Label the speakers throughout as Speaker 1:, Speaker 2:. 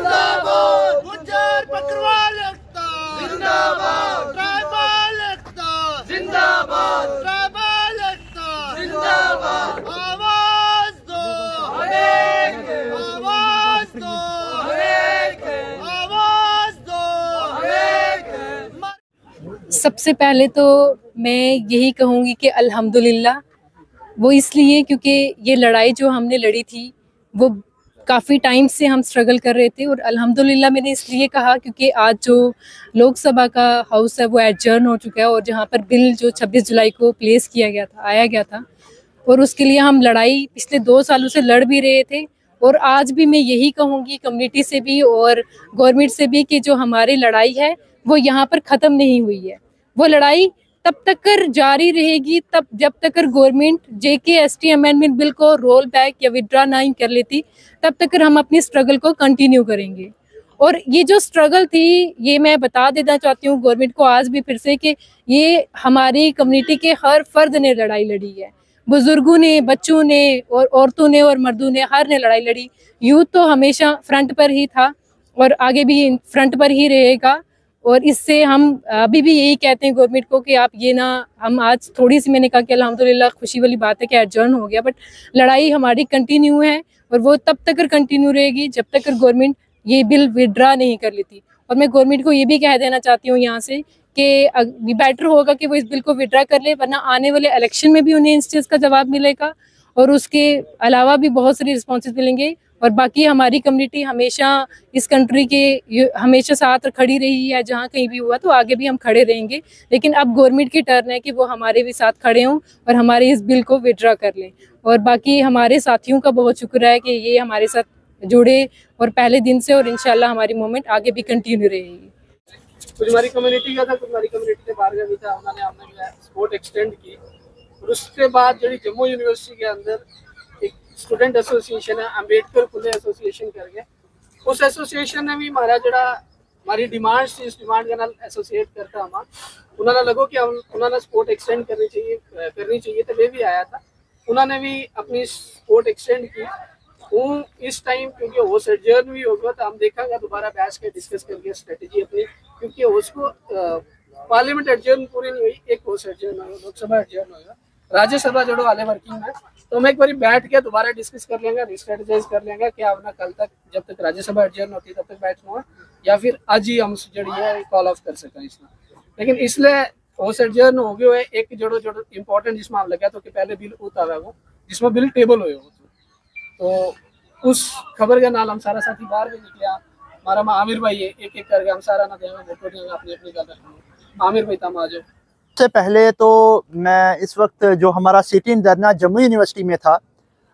Speaker 1: जिंदाबाद, गुज्जर बकरवाल एकता जिंदाबाद, ट्राइबल एकता जिंदाबाद, ट्राइबल एकता जिंदाबाद। आवाज दो हमें, आवाज दो हमें, आवाज दो हमें।
Speaker 2: सबसे पहले तो मैं यही कहूँगी कि अल्हम्दुलिल्लाह, वो इसलिए क्योंकि ये लड़ाई जो हमने लड़ी थी वो काफ़ी टाइम से हम स्ट्रगल कर रहे थे। और अल्हम्दुलिल्लाह मैंने इसलिए कहा क्योंकि आज जो लोकसभा का हाउस है वो एडजर्न हो चुका है, और जहाँ पर बिल जो 26 जुलाई को प्लेस किया गया था, आया गया था, और उसके लिए हम लड़ाई पिछले 2 सालों से लड़ भी रहे थे। और आज भी मैं यही कहूँगी कम्युनिटी से भी और गवर्नमेंट से भी कि जो हमारी लड़ाई है वो यहाँ पर ख़त्म नहीं हुई है। वो लड़ाई तब तक कर जारी रहेगी तब जब तक कर गवर्नमेंट JK-ST अमेंडमेंट बिल को रोल बैक या विड्रा नहीं कर लेती, तब तक कर हम अपनी स्ट्रगल को कंटिन्यू करेंगे। और ये जो स्ट्रगल थी, ये मैं बता देना चाहती हूँ गवर्नमेंट को आज भी फिर से कि ये हमारी कम्युनिटी के हर फर्द ने लड़ाई लड़ी है। बुजुर्गों ने, बच्चों ने और औरतों ने और मर्दों ने, हर ने लड़ाई लड़ी। यूथ तो हमेशा फ्रंट पर ही था और आगे भी फ्रंट पर ही रहेगा। और इससे हम अभी भी यही कहते हैं गवर्नमेंट को कि आप ये ना, हम आज थोड़ी सी, मैंने कहा कि अल्हम्दुलिल्लाह खुशी वाली बात है कि एडजर्न हो गया, बट लड़ाई हमारी कंटिन्यू है और वो तब तक कंटिन्यू रहेगी जब तक गवर्नमेंट ये बिल विड्रा नहीं कर लेती। और मैं गवर्नमेंट को ये भी कह देना चाहती हूँ यहाँ से कि बेटर होगा कि वो इस बिल को विड्रा कर ले, वरना आने वाले इलेक्शन में भी उन्हें इस चीज़ का जवाब मिलेगा और उसके अलावा भी बहुत सारी रिस्पॉन्सेज मिलेंगे। और बाकी हमारी कम्युनिटी हमेशा इस कंट्री के हमेशा साथ खड़ी रही है, जहाँ कहीं भी हुआ तो आगे भी हम खड़े रहेंगे। लेकिन अब गवर्नमेंट की टर्न है कि वो हमारे भी साथ खड़े हों और हमारे इस बिल को विड्रा कर लें। और बाकी हमारे साथियों का बहुत शुक्र है कि ये हमारे साथ जुड़े और पहले दिन से, और इंशाल्लाह हमारी मूवमेंट आगे भी कंटिन्यू रहेगी।
Speaker 3: कुछ हमारी कम्युनिटी का था, कुछ हमारी कम्युनिटी के बाहर का भी था, उन्होंने हमने सपोर्ट एक्सटेंड की। और उसके बाद जो जम्मू यूनिवर्सिटी के अंदर एक स्टूडेंट एसोसिएशन है, अम्बेडकर खुले एसोसिएशन करके, उस एसोसिएशन ने भी हमारा जरा हमारी डिमांड्स थी, इस डिमांड के नाल एसोसिएट करता हम उन्होंने लगो कि हम उन्होंने सपोर्ट एक्सटेंड करनी चाहिए तो मैं भी आया था। उन्होंने भी अपनी सपोर्ट एक्सटेंड की। वो इस टाइम क्योंकि वो एडजर्न भी होगा तो हम देखेंगे दोबारा बैठ के डिस्कस करके स्ट्रेटजी अपनी, क्योंकि उसको पार्लियामेंट एडजर्न पूरी नहीं हुई, एक वो एडजर्न होगा, लोकसभा एडजर्न होगा, राज्यसभा जो वाले वर्किंग है, तो हम एक बार बैठ के दोबारा डिस्कस कर लेंगे, रिस्ट्रेटेजाइज कर लेंगे कि अपना कल तक जब तक राज्यसभा एडजर्न होती है तब तक बैठना हो, या फिर आज ही हम जड़ी है कॉल ऑफ कर सकें इसमें। लेकिन इसलिए वो एडजर्न हो गए है एक जोड़ो इंपॉर्टेंट जिसमें हम लगा तो कि पहले बिल उतार वो जिसमें बिल टेबल हो, तो उस खबर के नाल हम सारा साथी बाहर भी निकलिया। हमारा आमिर भाई है, एक एक करके हम सारा ना देंगे फोटो देंगे अपनी अपनी गल रखेंगे। आमिर भाई तम आ जाओ।
Speaker 4: सबसे पहले तो मैं इस वक्त जो हमारा सिटिंग धरना जम्मू यूनिवर्सिटी में था,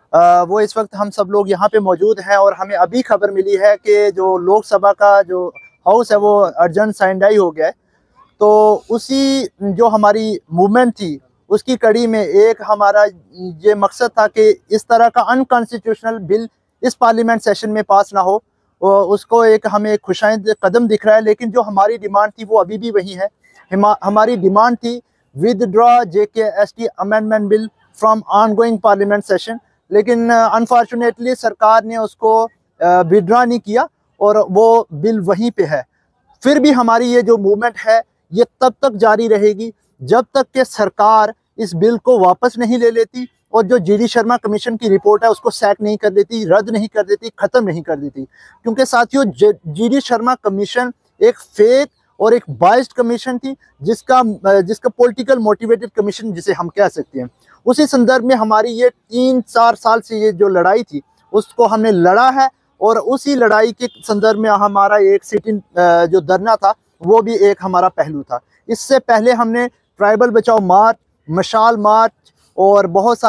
Speaker 4: वो इस वक्त हम सब लोग यहाँ पे मौजूद हैं और हमें अभी खबर मिली है कि जो लोकसभा का जो हाउस है वो अर्जेंट साइंडाई हो गया है। तो उसी जो हमारी मूवमेंट थी उसकी कड़ी में एक हमारा ये मकसद था कि इस तरह का अनकॉन्स्टिट्यूशनल बिल इस पार्लियामेंट सेशन में पास ना हो, उसको एक हमें खुशाइंद कदम दिख रहा है। लेकिन जो हमारी डिमांड थी वो अभी भी वही है। हमारी डिमांड थी withdraw JK-ST amendment bill from ongoing parliament session, लेकिन अनफॉर्चुनेटली सरकार ने उसको विदड्रॉ नहीं किया और वो बिल वहीं पे है। फिर भी हमारी ये जो मूवमेंट है ये तब तक जारी रहेगी जब तक कि सरकार इस बिल को वापस नहीं ले लेती और जो GD शर्मा कमीशन की रिपोर्ट है उसको सैक नहीं कर देती, रद्द नहीं कर देती, ख़त्म नहीं कर देती। क्योंकि साथियों GD शर्मा कमीशन एक फेक और एक बाइस्ड कमीशन थी, जिसका पॉलिटिकल मोटिवेटेड कमीशन जिसे हम कह सकते हैं। उसी संदर्भ में हमारी ये 3-4 साल से ये जो लड़ाई थी उसको हमने लड़ा है और उसी लड़ाई के संदर्भ में हमारा एक सिटिंग जो धरना था वो भी एक हमारा पहलू था। इससे पहले हमने ट्राइबल बचाओ मार्च, मशाल मार्च और बहुत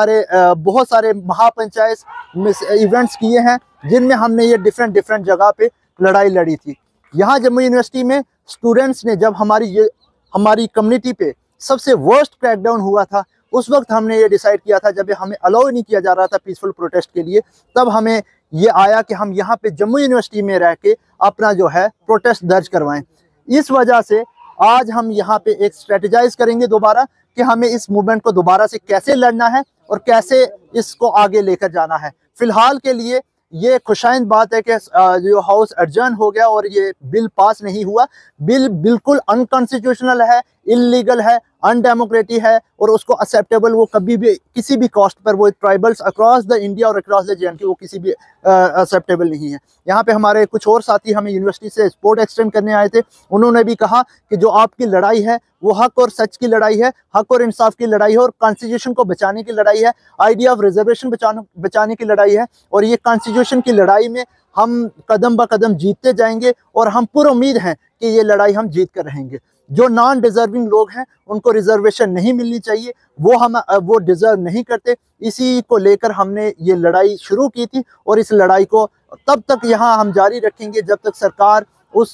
Speaker 4: सारे महापंचायत इवेंट्स किए हैं जिनमें हमने ये डिफरेंट जगह पे लड़ाई लड़ी थी। यहाँ जम्मू यूनिवर्सिटी में स्टूडेंट्स ने जब हमारी कम्युनिटी पे सबसे वर्स्ट क्रैकडाउन हुआ था, उस वक्त हमने ये डिसाइड किया था, जब हमें अलाउ नहीं किया जा रहा था पीसफुल प्रोटेस्ट के लिए, तब हमें ये आया कि हम यहाँ पे जम्मू यूनिवर्सिटी में रह के अपना जो है प्रोटेस्ट दर्ज करवाएं। इस वजह से आज हम यहाँ पे एक स्ट्रेटेजाइज करेंगे दोबारा कि हमें इस मूवमेंट को दोबारा से कैसे लड़ना है और कैसे इसको आगे लेकर जाना है। फिलहाल के लिए ये खुशाइंद बात है कि जो हाउस एडजर्न हो गया और ये बिल पास नहीं हुआ। बिल बिल्कुल अनकॉन्स्टिट्यूशनल है, इलीगल है, अनडेमोक्रेटिक है और उसको एक्सेप्टेबल वो कभी भी किसी भी कॉस्ट पर वो ट्राइबल्स अक्रॉस द इंडिया और अक्रॉस द JNK वो किसी भी एक्सेप्टेबल नहीं है। यहाँ पे हमारे कुछ और साथी हमें यूनिवर्सिटी से सपोर्ट एक्सटेंड करने आए थे, उन्होंने भी कहा कि जो आपकी लड़ाई है वो हक और सच की लड़ाई है, हक और इंसाफ की लड़ाई है और कॉन्स्टिट्यूशन को बचाने की लड़ाई है, आइडिया ऑफ रिजर्वेशन बचाने की लड़ाई है और ये कॉन्स्टिट्यूशन की लड़ाई में हम कदम ब कदम जीतते जाएंगे और हम पूरी उम्मीद हैं कि ये लड़ाई हम जीत कर रहेंगे। जो नॉन डिजर्विंग लोग हैं उनको रिजर्वेशन नहीं मिलनी चाहिए, वो डिजर्व नहीं करते। इसी को लेकर हमने ये लड़ाई शुरू की थी और इस लड़ाई को तब तक यहाँ हम जारी रखेंगे जब तक सरकार उस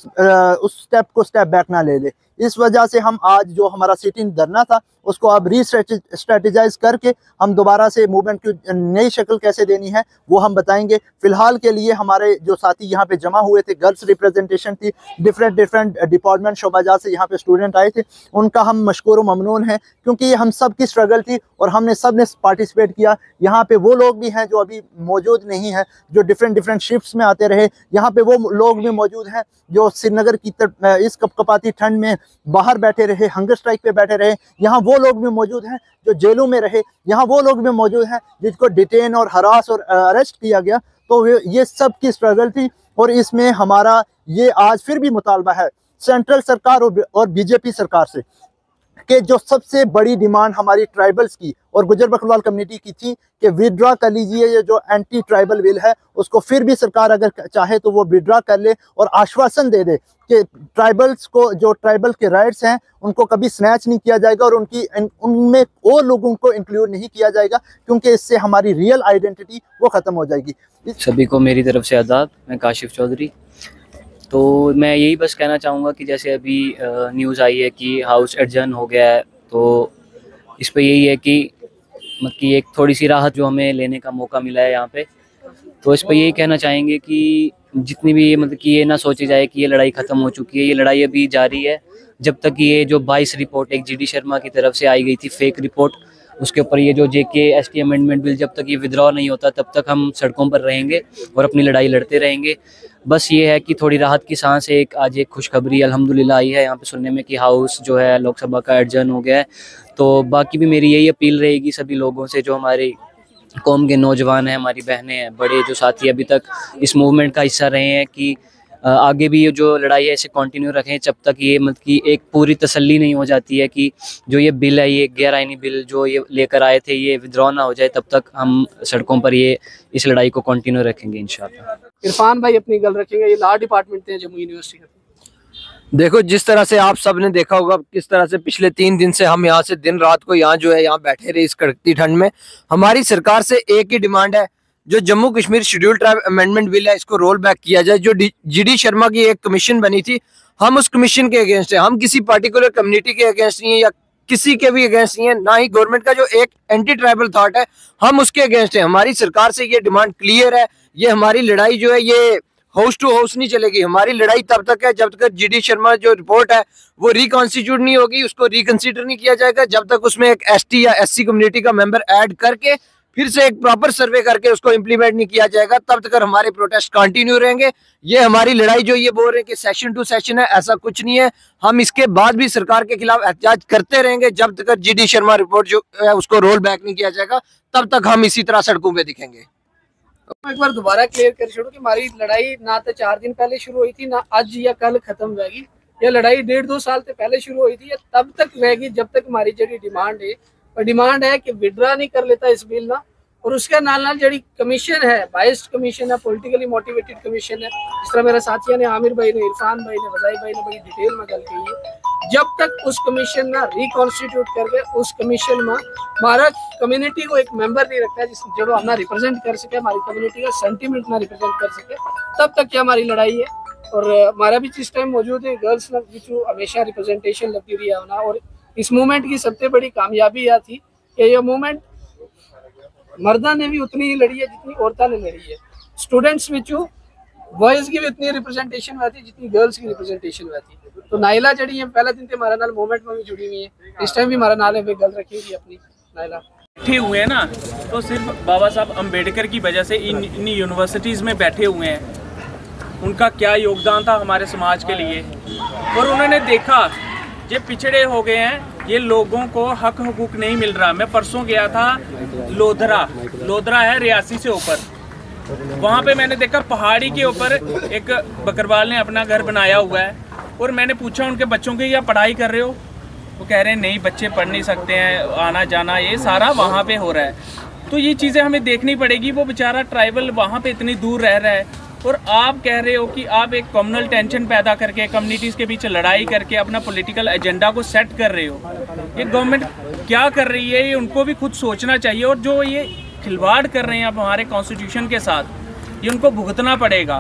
Speaker 4: स्टेप बैक ना ले ले। इस वजह से हम आज जो हमारा सिटिंग धरना था उसको अब स्ट्रेटेजाइज करके हम दोबारा से मूवमेंट की नई शक्ल कैसे देनी है वो हम बताएंगे। फिलहाल के लिए हमारे जो साथी यहाँ पे जमा हुए थे, गर्ल्स रिप्रेजेंटेशन थी, डिफरेंट डिपार्टमेंट शोबाजात से यहाँ पे स्टूडेंट आए थे, उनका हम मशकूर ममनून हैं क्योंकि ये हम सब की स्ट्रगल थी और हमने सब ने पार्टिसिपेट किया। यहाँ पे वो लोग भी हैं जो अभी मौजूद नहीं हैं, जो डिफरेंट शिफ्ट्स में आते रहे। यहाँ पे वो लोग भी मौजूद हैं जो श्रीनगर की इस कपकपाती ठंड में बाहर बैठे रहे, हंगर स्ट्राइक पे बैठे रहे। यहाँ वो लोग भी मौजूद हैं जो जेलों में रहे, यहाँ वो लोग भी मौजूद हैं जिसको डिटेन और हरास और अरेस्ट किया गया। तो ये सब की स्ट्रगल थी और इसमें हमारा ये आज फिर भी मुतालबा है सेंट्रल सरकार और BJP सरकार से कि जो सबसे बड़ी डिमांड हमारी ट्राइबल्स की और गुजर बकरवाल कम्युनिटी की थी कि विड्रॉ कर लीजिए, ये जो एंटी ट्राइबल बिल है उसको फिर भी सरकार अगर चाहे तो वो विड्रॉ कर ले और आश्वासन दे दे कि ट्राइबल्स को, जो ट्राइबल के राइट्स हैं उनको कभी स्नैच नहीं किया जाएगा और उनमें और लोगों को इंक्लूड नहीं किया जाएगा क्योंकि इससे हमारी रियल आइडेंटिटी वो ख़त्म हो जाएगी।
Speaker 5: सभी को मेरी तरफ से आदाब, मैं काशिफ चौधरी। तो मैं यही बस कहना चाहूँगा कि जैसे अभी न्यूज़ आई है कि हाउस एडजर्न हो गया है, तो इस पे यही है कि मतलब कि एक थोड़ी सी राहत जो हमें लेने का मौका मिला है यहाँ पे। तो इस पे यही कहना चाहेंगे कि जितनी भी मतलब कि ये ना सोची जाए कि ये लड़ाई ख़त्म हो चुकी है, ये लड़ाई अभी जारी है जब तक ये जो 22 रिपोर्ट एक GD शर्मा की तरफ से आई गई थी फेक रिपोर्ट, उसके ऊपर ये जो JK ST अमेंडमेंट बिल जब तक ये विड्रॉ नहीं होता तब तक हम सड़कों पर रहेंगे और अपनी लड़ाई लड़ते रहेंगे। बस ये है कि थोड़ी राहत की सांस है, आज एक खुशखबरी अल्हम्दुलिल्लाह आई है यहाँ पे सुनने में कि हाउस जो है लोकसभा का एडजर्न हो गया है। तो बाकी भी मेरी यही अपील रहेगी सभी लोगों से, जो हमारी कौम के नौजवान हैं, हमारी बहनें हैं, बड़े जो साथी अभी तक इस मूवमेंट का हिस्सा रहे हैं, कि आगे भी ये जो लड़ाई है इसे कंटिन्यू रखें जब तक ये मतलब कि एक पूरी तसल्ली नहीं हो जाती है कि जो ये बिल है, ये गैर आईनी बिल जो ये लेकर आए थे, ये विड्रॉ ना हो जाए, तब तक हम सड़कों पर ये इस लड़ाई को कंटिन्यू रखेंगे इंशाल्लाह।
Speaker 3: इरफान भाई अपनी गल रखेंगे, ये लॉ डिपार्टमेंट थे जम्मू यूनिवर्सिटी का।
Speaker 6: देखो, जिस तरह से आप सब ने देखा होगा किस तरह से पिछले 3 दिन से हम यहाँ से दिन रात को यहाँ जो है यहाँ बैठे रहे इस कड़कती ठंड में। हमारी सरकार से एक ही डिमांड है, जो Jammu Kashmir schedule tribe amendment bill है इसको रोल बैक किया जाए। जो GD शर्मा की एक कमीशन बनी थी, हम उस कमीशन के अगेंस्ट है, हम किसी पार्टिकुलर कम्युनिटी के अगेंस्ट नहीं है या किसी के भी अगेंस्ट नहीं है, ना ही गवर्नमेंट का जो एक एंटी ट्राइबल थॉट है हम उसके अगेंस्ट है। हमारी सरकार से ये डिमांड क्लियर है, ये हमारी लड़ाई जो है ये हाउस टू हाउस नहीं चलेगी। हमारी लड़ाई तब तक है जब तक GD शर्मा जो रिपोर्ट है वो रिकॉन्स्टिट्यूट नहीं होगी, उसको रिकंसीडर नहीं किया जाएगा, जब तक उसमें एक ST या SC कम्युनिटी का मेंबर ऐड करके फिर से एक प्रॉपर सर्वे करके उसको इम्प्लीमेंट नहीं किया जाएगा, तब तक हमारे प्रोटेस्ट कंटिन्यू रहेंगे। ये हमारी लड़ाई जो ये बोल रहे हैं कि सेशन टू सेशन है, ऐसा कुछ नहीं है। हम इसके बाद भी सरकार के खिलाफ एहतजाज करते रहेंगे जब तक GD शर्मा रिपोर्ट जो है उसको रोल बैक नहीं किया जाएगा, तब तक हम इसी तरह सड़कों पे दिखेंगे।
Speaker 3: एक बार दोबारा क्लियर कर छोड़ो कि हमारी लड़ाई ना तो 4 दिन पहले शुरू हुई थी, ना आज या कल खत्म होगी। ये लड़ाई 1.5-2 साल से पहले शुरू हुई थी, तब तक रहेगी जब तक हमारी जी डिमांड है, और डिमांड है कि विड्रा नहीं कर लेता इस बिल ना, और उसके नाल जी कमीशन है, बाइस्ड कमीशन है, पॉलिटिकली मोटिवेटेड कमीशन है, जिस तरह मेरे साथियों ने, आमिर भाई ने, इरफान भाई ने, वज़ाई भाई ने बड़ी डिटेल में गल की है। जब तक उस कमीशन ना रिकॉन्स्टिट्यूट करके उस कमीशन में हमारा कम्युनिटी को एक मेंबर नहीं रखता है जिस जो अपना रिप्रेजेंट कर सके, हमारी कम्युनिटी का सेंटीमेंट ना रिप्रेजेंट कर सके, तब तक क्या हमारी लड़ाई है। और हमारा भी जिस टाइम मौजूद है गर्ल्स ने जो हमेशा रिप्रेजेंटेशन लगती रही है ना, और इस मूवमेंट की सबसे बड़ी कामयाबी यह थी कि यह मूवमेंट मर्दा ने भी उतनी ही लड़ी है जितनी औरतें ने लड़ी है। स्टूडेंट्स विचू बॉयज की भी उतनी रिप्रेजेंटेशन हुआ थी जितनी गर्ल्स की रिप्रेजेंटेशन हुआ थी। तो नाइला जड़ी है पहले दिन से हमारे नाल मूवमेंट में भी जुड़ी हुई है, इस टाइम भी हमारा नाल है गल रखी हुई अपनी नाइला।
Speaker 7: बैठे हुए हैं ना, तो सिर्फ बाबा साहब अम्बेडकर की वजह से इन यूनिवर्सिटीज़ में बैठे हुए हैं। उनका क्या योगदान था हमारे समाज के लिए, और उन्होंने देखा ये पिछड़े हो गए हैं, ये लोगों को हक हकूक नहीं मिल रहा। मैं परसों गया था लोधरा है रियासी से ऊपर, वहाँ पे मैंने देखा पहाड़ी के ऊपर एक बकरवाल ने अपना घर बनाया हुआ है, और मैंने पूछा उनके बच्चों की क्या पढ़ाई कर रहे हो, वो कह रहे हैं नहीं बच्चे पढ़ नहीं सकते हैं, आना जाना ये सारा वहाँ पे हो रहा है। तो ये चीज़ें हमें देखनी पड़ेगी। वो बेचारा ट्राइबल वहाँ पे इतनी दूर रह रहा है, और आप कह रहे हो कि आप एक कम्युनल टेंशन पैदा करके कम्युनिटीज़ के बीच लड़ाई करके अपना पॉलिटिकल एजेंडा को सेट कर रहे हो। ये गवर्नमेंट क्या कर रही है, ये उनको भी खुद सोचना चाहिए। और जो ये खिलवाड़ कर रहे हैं आप हमारे कॉन्स्टिट्यूशन के साथ, ये उनको भुगतना पड़ेगा।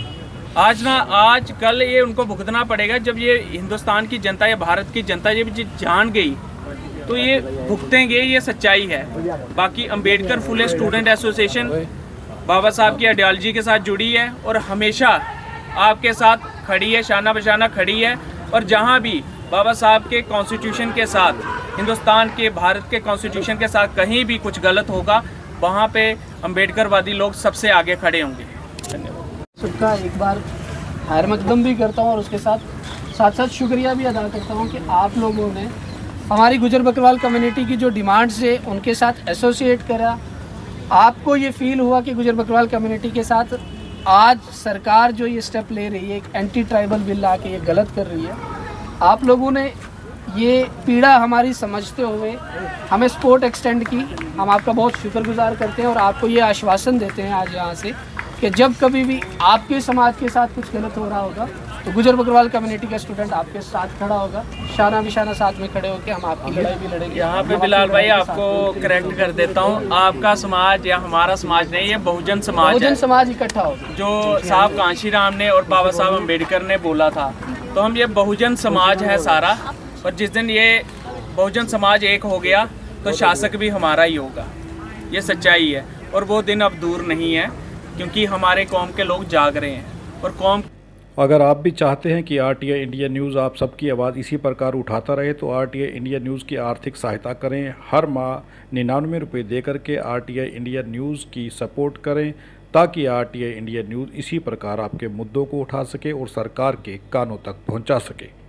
Speaker 7: आज कल ये उनको भुगतना पड़ेगा। जब ये हिंदुस्तान की जनता या भारत की जनता ये जान गई तो ये भुगतेंगे, ये सच्चाई है। बाकी अंबेडकर फुले स्टूडेंट एसोसिएशन बाबा साहब की आइडियोलॉजी के साथ जुड़ी है और हमेशा आपके साथ खड़ी है, शाना बशाना खड़ी है। और जहाँ भी बाबा साहब के कॉन्स्टिट्यूशन के साथ, हिंदुस्तान के भारत के कॉन्स्टिट्यूशन के साथ कहीं भी कुछ गलत होगा, वहाँ पे अंबेडकरवादी लोग सबसे आगे खड़े होंगे। धन्यवाद।
Speaker 3: सबका एक बार खैर मकदम भी करता हूँ और उसके साथ साथ शुक्रिया भी अदा करता हूँ कि आप लोगों ने हमारी गुजर बकरवाल कम्युनिटी की जो डिमांड्स है उनके साथ एसोसिएट करा। आपको ये फील हुआ कि गुजर बकरवाल कम्युनिटी के साथ आज सरकार जो ये स्टेप ले रही है, एक एंटी ट्राइबल बिल ला के ये गलत कर रही है। आप लोगों ने ये पीड़ा हमारी समझते हुए हमें सपोर्ट एक्सटेंड की, हम आपका बहुत शुक्रगुजार करते हैं और आपको ये आश्वासन देते हैं आज यहाँ से कि जब कभी भी आपके समाज के साथ कुछ गलत हो रहा होगा तो गुजर बकरवाल कम्युनिटी का स्टूडेंट आपके साथ खड़ा होगा, शाना बिशाना साथ में खड़े होकर हम आपकी लड़ाई भी लड़ेंगे।
Speaker 7: यहाँ पे बिलाल भाई आपको करेक्ट कर देता हूँ, आपका समाज या हमारा समाज नहीं, ये बहुजन समाज है।
Speaker 3: बहुजन समाज इकट्ठा हो
Speaker 7: जो साहब कांशीराम ने और बाबा साहब अम्बेडकर ने बोला था, तो हम ये बहुजन समाज है सारा। और जिस दिन ये बहुजन समाज एक हो गया तो शासक भी हमारा ही होगा, ये सच्चाई है। और वो दिन अब दूर नहीं है, क्योंकि हमारे कौम के लोग जाग रहे हैं और कौम।
Speaker 8: अगर आप भी चाहते हैं कि RTI इंडिया न्यूज़ आप सबकी आवाज़ इसी प्रकार उठाता रहे तो RTI इंडिया न्यूज़ की आर्थिक सहायता करें। हर माह 99 रुपये दे करके RTI इंडिया न्यूज़ की सपोर्ट करें, ताकि RTI इंडिया न्यूज़ इसी प्रकार आपके मुद्दों को उठा सके और सरकार के कानों तक पहुंचा सके।